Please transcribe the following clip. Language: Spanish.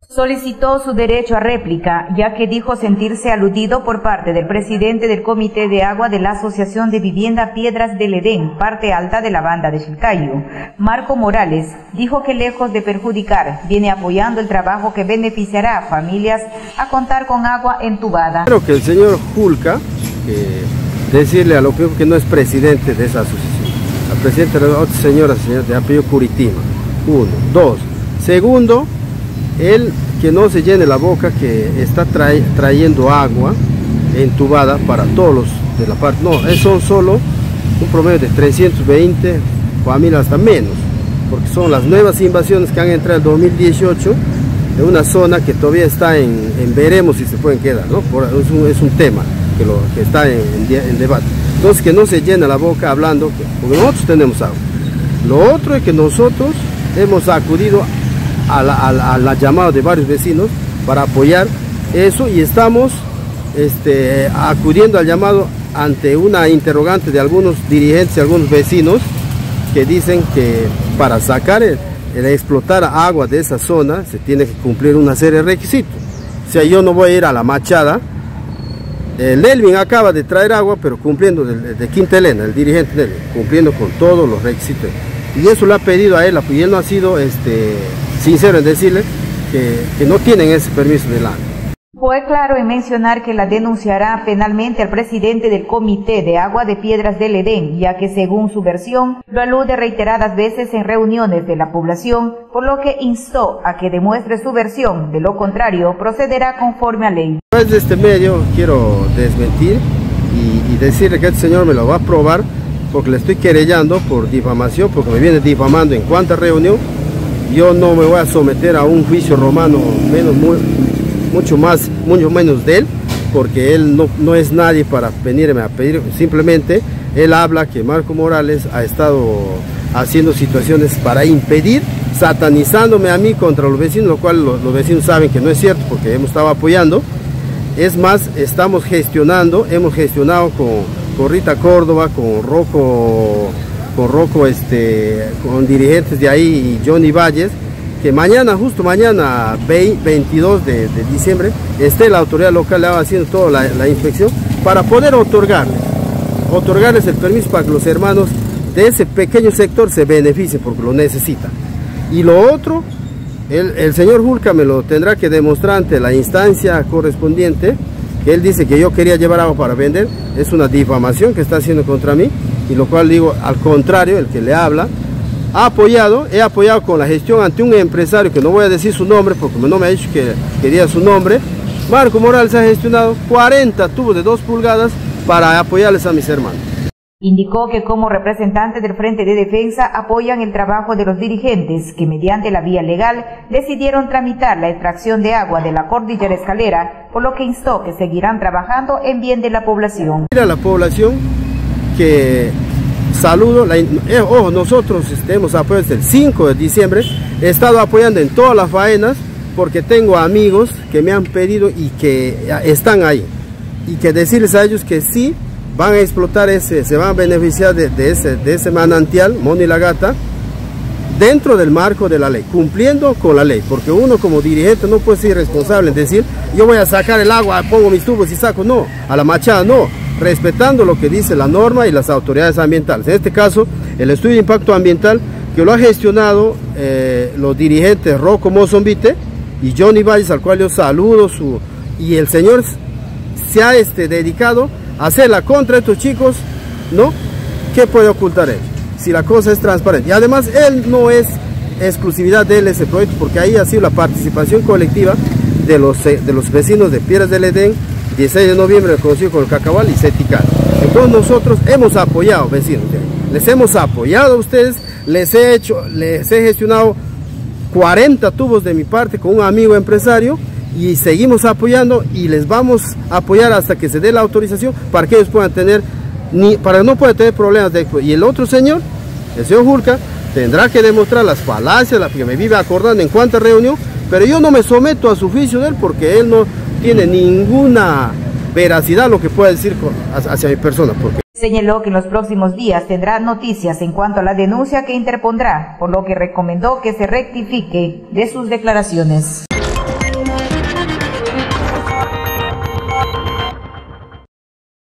Solicitó su derecho a réplica, ya que dijo sentirse aludido por parte del presidente del Comité de Agua de la Asociación de Vivienda Piedras del Edén, parte alta de la banda de Chilcayo. Marco Morales dijo que lejos de perjudicar, viene apoyando el trabajo que beneficiará a familias a contar con agua entubada. Creo que el señor Julca, decirle a lo que no es presidente de esa asociación, al presidente de la otra señora de apellido Curitima, 1, 2, segundo, él que no se llene la boca que está trayendo agua entubada para todos los de la parte, no, son solo un promedio de 320 familias, hasta menos, porque son las nuevas invasiones que han entrado en 2018 en una zona que todavía está en veremos si se pueden quedar, ¿no? Es un tema que está en debate. Entonces que no se llene la boca hablando, porque nosotros tenemos agua. Lo otro es que nosotros hemos acudido a la llamada de varios vecinos para apoyar eso y estamos acudiendo al llamado ante una interrogante de algunos dirigentes y algunos vecinos que dicen que para sacar el explotar agua de esa zona se tiene que cumplir una serie de requisitos. O sea, yo no voy a ir a la Machada. El Elvin acaba de traer agua, pero cumpliendo de Quinta Elena, el dirigente Elvin, cumpliendo con todos los requisitos. Y eso lo ha pedido a él, y él no ha sido sincero en decirle que no tienen ese permiso del agua. Fue claro en mencionar que la denunciará penalmente al presidente del Comité de Agua de Piedras del Edén, ya que según su versión lo alude reiteradas veces en reuniones de la población, por lo que instó a que demuestre su versión, de lo contrario procederá conforme a ley. A través de este medio quiero desmentir y decirle que este señor me lo va a probar porque le estoy querellando por difamación, porque me viene difamando en cuanta reunión. Yo no me voy a someter a un juicio romano mucho menos de él, porque él no es nadie para venirme a pedir. Simplemente él habla que Marco Morales ha estado haciendo situaciones para impedir, satanizándome a mí contra los vecinos, lo cual los vecinos saben que no es cierto porque hemos estado apoyando. Es más, hemos gestionado con Rita Córdoba, con Rocco, con dirigentes de ahí y Johnny Valles, que mañana, justo mañana 22 de diciembre, esté la autoridad local haciendo toda la inspección para poder otorgarles el permiso para que los hermanos de ese pequeño sector se beneficien porque lo necesitan. Y lo otro, el señor Julca me lo tendrá que demostrar ante la instancia correspondiente, que él dice que yo quería llevar agua para vender. Es una difamación que está haciendo contra mí, y lo cual digo, al contrario, el que le habla, he apoyado con la gestión ante un empresario que no voy a decir su nombre porque no me ha dicho que quería su nombre. Marco Morales ha gestionado 40 tubos de 2 pulgadas para apoyarles a mis hermanos. Indicó que como representante del Frente de Defensa apoyan el trabajo de los dirigentes que mediante la vía legal decidieron tramitar la extracción de agua de la cordillera Escalera, por lo que instó que seguirán trabajando en bien de la población. A la población que saludo, nosotros hemos apoyado desde el 5 de diciembre, he estado apoyando en todas las faenas porque tengo amigos que me han pedido y que están ahí, y que decirles a ellos que sí van a explotar se van a beneficiar de ese manantial, Moni la Gata, dentro del marco de la ley, cumpliendo con la ley, porque uno como dirigente no puede ser responsable en decir, yo voy a sacar el agua, pongo mis tubos y saco, no, a la Machada no, respetando lo que dice la norma y las autoridades ambientales. En este caso, el estudio de impacto ambiental que lo ha gestionado los dirigentes Rocco Mozombite y Johnny Valles, al cual yo saludo, y el señor se ha dedicado a hacerla contra estos chicos, ¿no? ¿Qué puede ocultar él? Si la cosa es transparente. Y además, él no es exclusividad de él ese proyecto, porque ahí ha sido la participación colectiva de los vecinos de Piedras del Edén, 16 de noviembre conocido como el Cacahual y Cetical. Entonces nosotros hemos apoyado, vecinos, les hemos apoyado a ustedes, les he gestionado 40 tubos de mi parte con un amigo empresario, y seguimos apoyando y les vamos a apoyar hasta que se dé la autorización para que ellos puedan tener, para que no puedan tener problemas de. Y el otro señor, el señor Julca, tendrá que demostrar las falacias, que me vive acordando en cuánta reunión, pero yo no me someto a su juicio de él porque él no tiene ninguna veracidad lo que pueda decir hacia mi persona. Señaló que en los próximos días tendrá noticias en cuanto a la denuncia que interpondrá, por lo que recomendó que se rectifique de sus declaraciones.